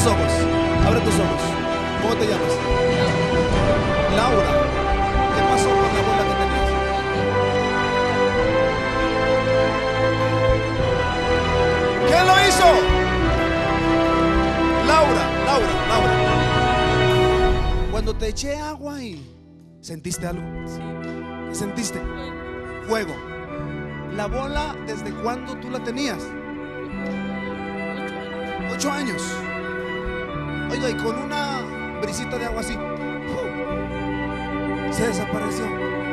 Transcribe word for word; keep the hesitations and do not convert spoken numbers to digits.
ojos, abre tus ojos. ¿Cómo te llamas? Laura. ¿Qué pasó con la bola que tenías? ¿Quién lo hizo? Laura, Laura, Laura. Cuando te eché agua ahí, ¿sentiste algo? Sí. ¿Qué sentiste? Bueno, Fuego. ¿La bola desde cuándo tú la tenías? ocho años. Ocho años. Oiga, y con una brisita de agua así, ¡fu! Se desapareció.